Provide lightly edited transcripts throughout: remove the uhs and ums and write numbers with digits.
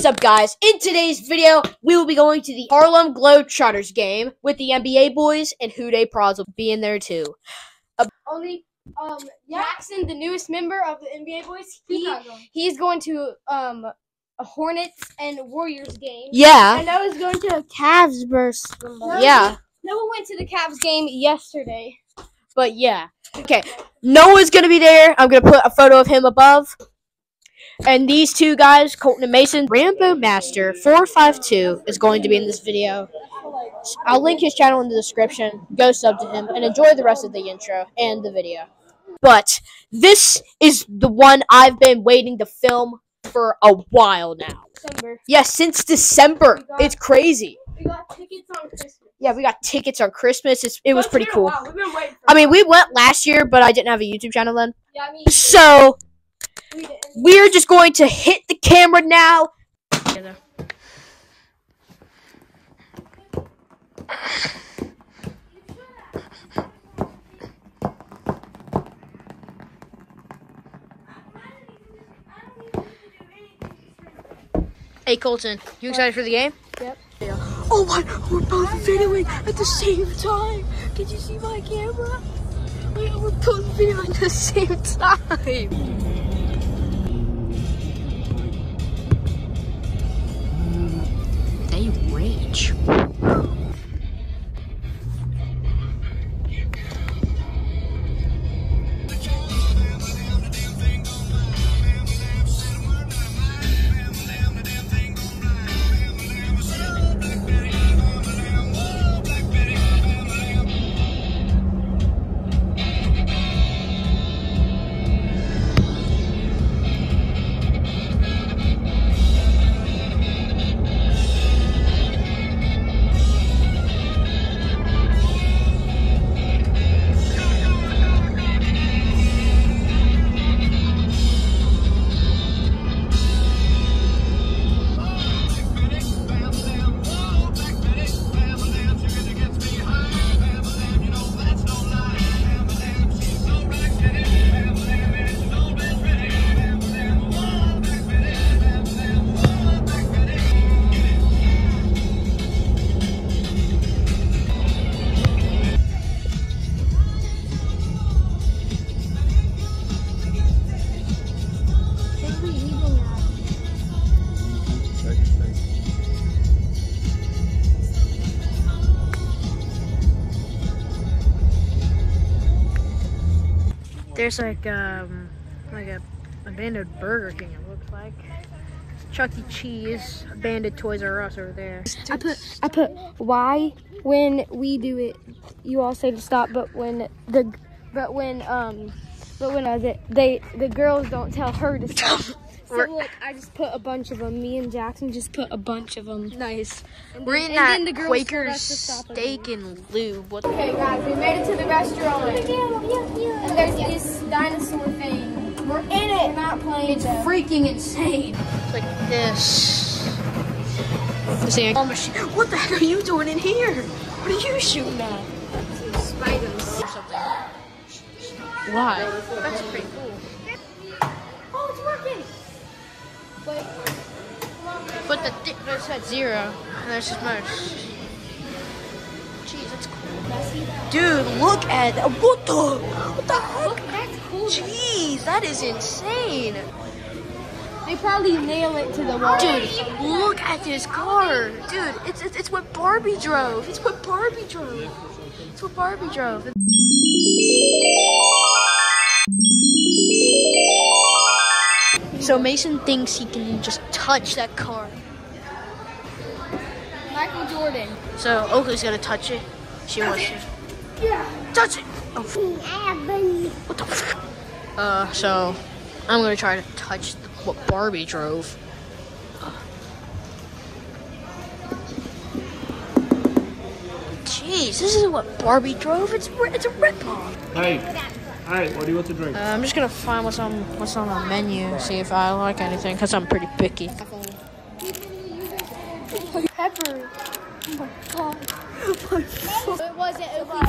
up, guys? In today's video, we will be going to the Harlem Globetrotters game with the NBA boys, and Houday Pros will be in there too. Jackson, the newest member of the NBA boys, he's going to a Hornets and Warriors game. Yeah. And I was going to a Cavs versus. Yeah. Noah went to the Cavs game yesterday. But yeah. Okay. Noah's gonna be there. I'm gonna put a photo of him above. And these two guys, Colton and Mason, Rambo Master 452 is going to be in this video. I'll link his channel in the description. Go sub to him and enjoy the rest of the intro and the video. But this is the one I've been waiting to film for a while now. December. Yeah, since December. It's crazy. We got tickets on Christmas. Yeah, we got tickets on Christmas. It was pretty cool. Wow, we've been waiting for I mean, we went last year, but I didn't have a YouTube channel then. Yeah, I mean, So we're just going to hit the camera now. Hey Colton, you excited for the game? Yep. Oh my, we're both videoing at the same time. Did you see my camera? We're both videoing at the same time. They rage. There's like a abandoned Burger King, it looks like. Chuck E. Cheese, abandoned Toys R Us over there. I put why when we do it, you all say to stop, but when the girls don't tell her to stop. So look, I just put a bunch of them. Me and Jackson just put a bunch of them. Nice. And We're then, in and then that the girls Quaker's stop Steak and Lube. Okay, guys, we made it to the restaurant. And there's this dinosaur thing. We're in it. We're not playing. It's freaking insane. It's like this. What the heck are you doing in here? What are you shooting at? Spiders. Or something. Why? That's pretty cool. Oh, it's working. Wait. But there's at 0, and there's just mouse. Jeez, that's cool. Dude, look at that. What the heck? Look, that's cool. Jeez, that is insane. They probably nail it to the wall. Dude, look at this car. Dude, it's what Barbie drove. It's what Barbie drove. It's what Barbie drove. So Mason thinks he can just touch that car. Michael Jordan. So Oakley's gonna touch it. She wants to. Yeah. Touch it! Oh. What the f? So I'm gonna try to touch what Barbie drove. Jeez, this isn't what Barbie drove. It's a ripoff. Hey, what do you want to drink? I'm just gonna find what's on the menu, see if I like anything, cause I'm pretty picky. Pepper. Oh my god. It wasn't Oakley.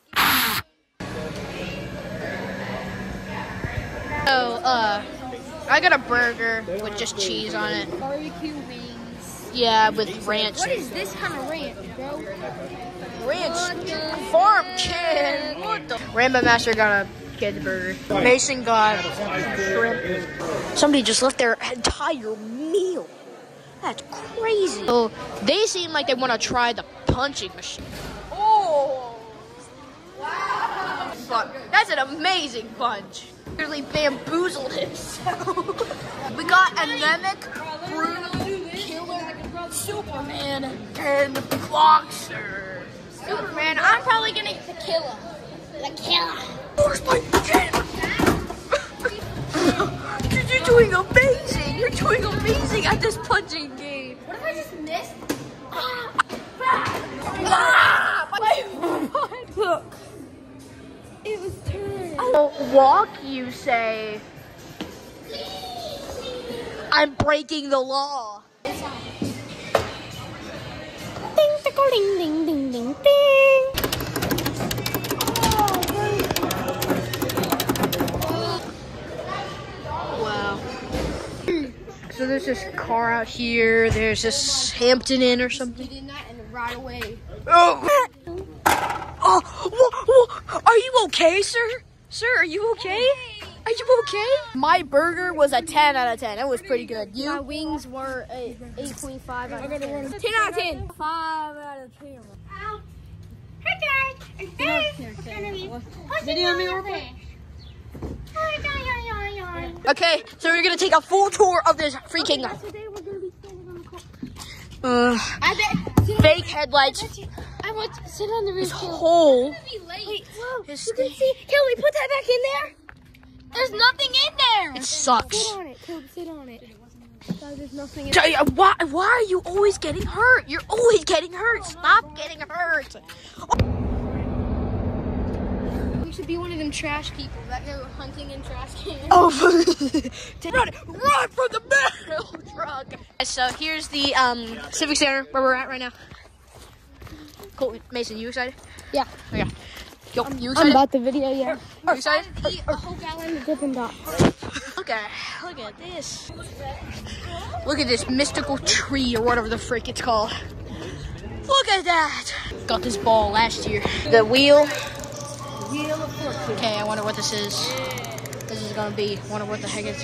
So I got a burger with just cheese on it. Barbecue wings. Yeah, with ranch. What is this kind of ranch, bro? Ranch farm kid. What the? Rainbow Master got a kid's burger. Mason got shrimp. Somebody just left their entire meal. That's crazy. So they seem like they want to try the punching machine. Oh, wow! But that's an amazing punch. Really bamboozled himself. We got anemic, brutal, killer, Superman, and boxer. Superman, I'm probably gonna get the killer. The killer. Where's my kid? You're doing amazing. You're doing amazing at this punching game. What if I just missed? Look. It was turned. I'll walk, you say. I'm breaking the law. Ding, ding, ding, ding, ding, ding. Wow. So there's this car out here. There's this Hampton Inn or something. We did that and right away. Oh. Are you okay, sir? Sir, are you okay? Are you okay? My burger was a 10 out of 10. It was pretty good. My You? wings were a 8.5 out of 10. 10 out of 10. 5 out of 10. Hi guys, Video me real quick. Okay, so we're gonna take a full tour of this freaking Today we're gonna be standing on the car. I bet. fake headlights. I want to sit on the roof. This hole. Wait, whoa. Is You can see. Kelly, put that back in there. There's nothing in there. It sucks. Sit on it, Kelly. Sit on it. Guys, there's nothing in Jay, why are you always getting hurt? You're always getting hurt. Stop getting hurt. We should be one of them trash people that go hunting in trash cans. Oh, run from the barrel truck. So here's the Civic Center where we're at right now. Cool. Mason, you excited? Yeah. Okay. Yo, you I'm excited? about the video, yeah. Are you excited? Eat a whole gallon of Dippin' Dots. Look at this. Look at this mystical tree or whatever the frick it's called. Look at that. Got this ball last year. The wheel. Okay, I wonder what this is. This is gonna be. Wonder what the heck it's.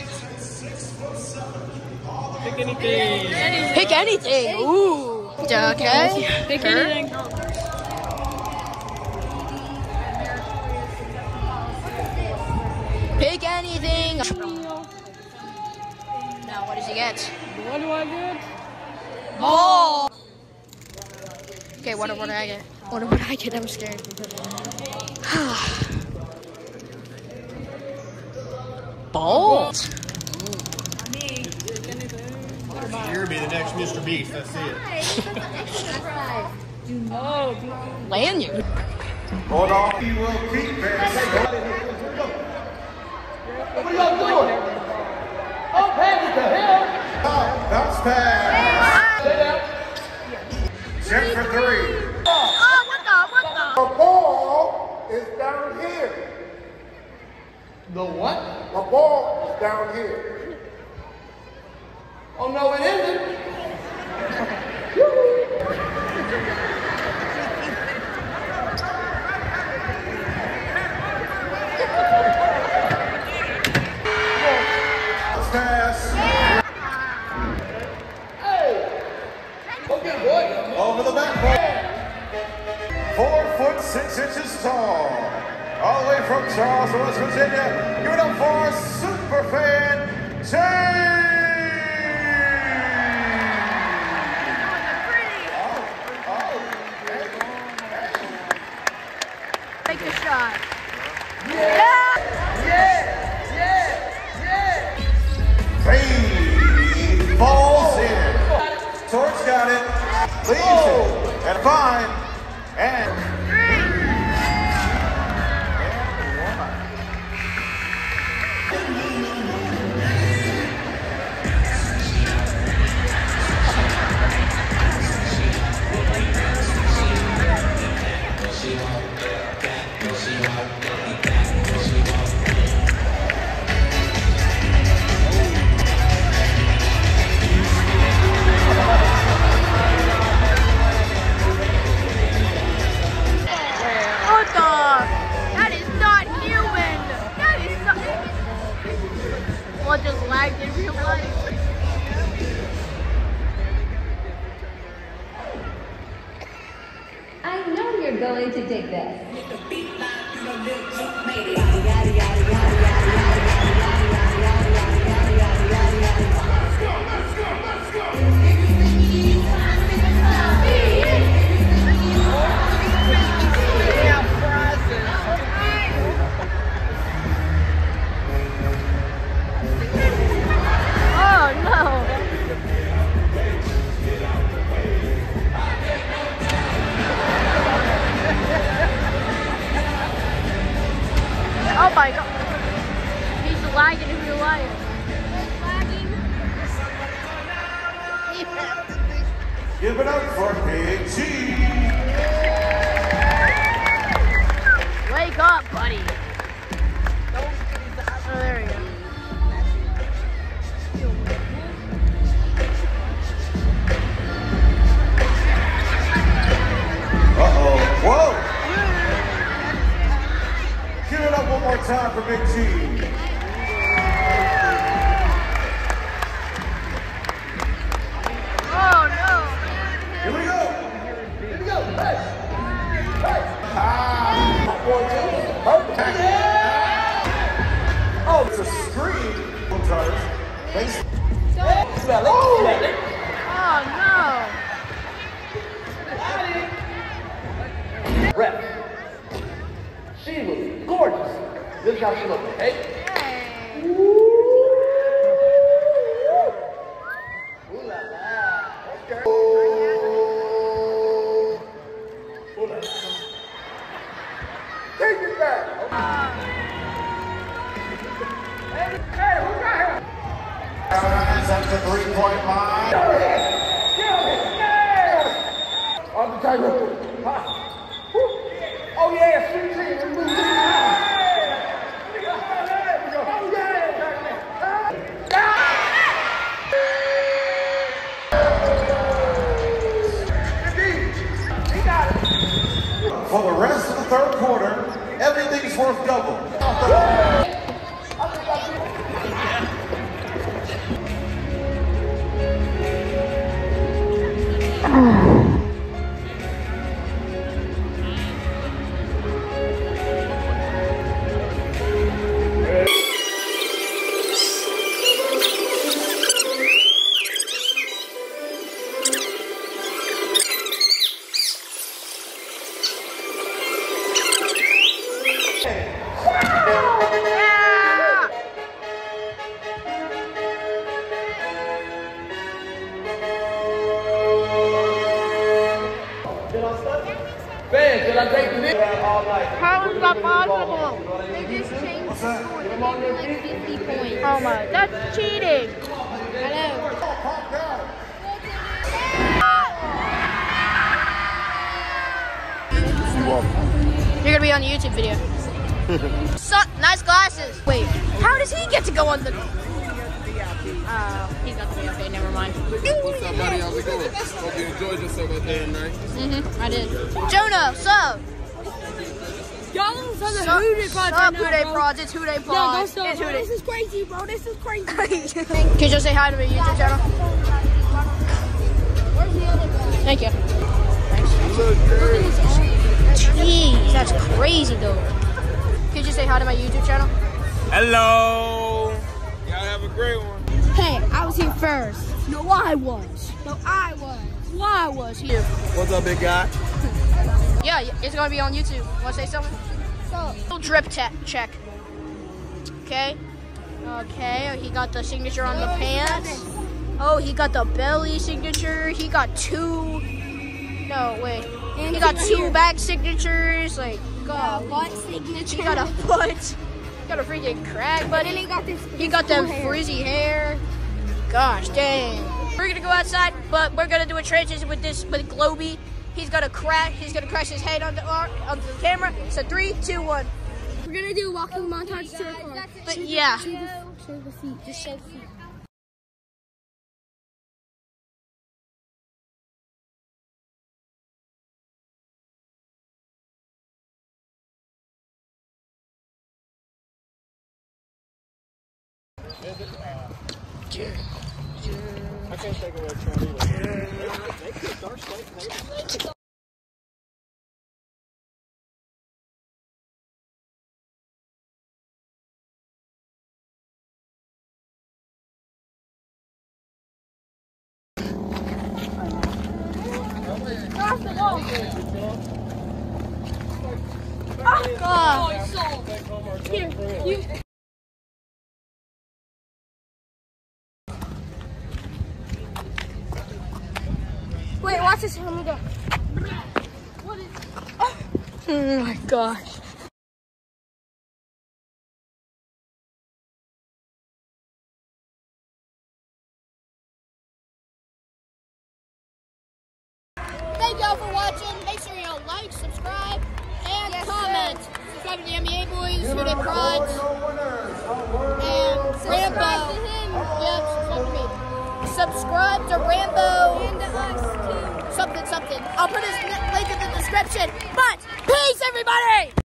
Pick anything. Pick anything. Ooh. Okay. Pick anything. Pick anything. Now, what does he get? What do I get? Ball. Okay, what did I get? What I get? I'm scared. Balls. You're gonna be the next Mr. Beast. That's it. Lanyard. Hold on. You will keep it. What are y'all doing? I'm headed to him. Bounce pass. Stay down. Set for three. What The ball is down here. The what? The ball is down here. Oh no, it isn't. Bounce pass. Hey! Okay, boy. Over the backboard. 4'6" tall. All the way from Charleston, West Virginia. Give it up for Superfan James. Take a shot. Three falls in. Torch got it. Leaves it. And fine. And you're going to take this. Oh my god. He's lagging in real life. Give it up for Big T. Wake up, buddy. Oh, there we go. Uh-oh. Whoa! Give it up one more time for Big T. Oh no! Here we go. Here we go. Hey. Oh, it's a screen. Globetrotters. Thanks. Smell it. Smell it. Oh no! Rep. She was gorgeous. This is how she looked, okay? Ooh la la. Okay. Oh la la. Take it back. Hey, who got her? Hands at the three-point line. Get over here. Get over here. Yeah. On the tightrope. Oh yeah, sweet tea. We move it. For the rest of the third quarter, everything's worth double. Man, did I take the knee? All night. How is that possible? They just changed What's that? the score. They gave me like 50 points. Oh my, that's cheating. I know. Pop down. You're gonna be on the YouTube video. Nice glasses. Wait, how does he get to go on the? He's not the VIP. Never mind. What's up, buddy? How's it going? Hope you enjoyed yourself out there tonight. I did. Jonah, sup? Y'all don't Sup, Who They Prods right now, Who They bro. Prods? It's Who They No, Prods. don't stop, It's Who bro. They. This is crazy, bro. This is crazy. Can you just say hi to my YouTube channel? Where's the other guy? Thank you. Look good. Jeez, that's crazy though. Can you just say hi to my YouTube channel? Hello. Y'all have a great one. Hey, I was here first. No, I was. No, I was. Well, I was here. What's up, big guy? Yeah, it's gonna be on YouTube. Want to say something? So, Little drip check. Okay. Okay. He got the signature on the pants. Oh, he got the belly signature. He got two. No, wait. and He got right two here. back signatures. Like, God. butt signature. He got a foot. He got a freaking crack, And buddy. then he got this. He got them cool hair. frizzy hair. Gosh, dang. We're gonna go outside, but we're gonna do a transition with Globey. He's gonna crash his head onto the camera. So 3, 2, 1. We're gonna do a walking montage to our car. But yeah. Show the feet. Just show the feet. I can't think of what Here, you. Wait, watch this. Let me go. What is? Oh my gosh. Thank y'all for watching. Make sure y'all like, subscribe, and comment. Subscribe to the NBA Boys, Who They Prods, and Rambo. Yep, subscribe to me. Subscribe to Rambo. And to us, too. Something. I'll put his link in the description. But, peace, everybody!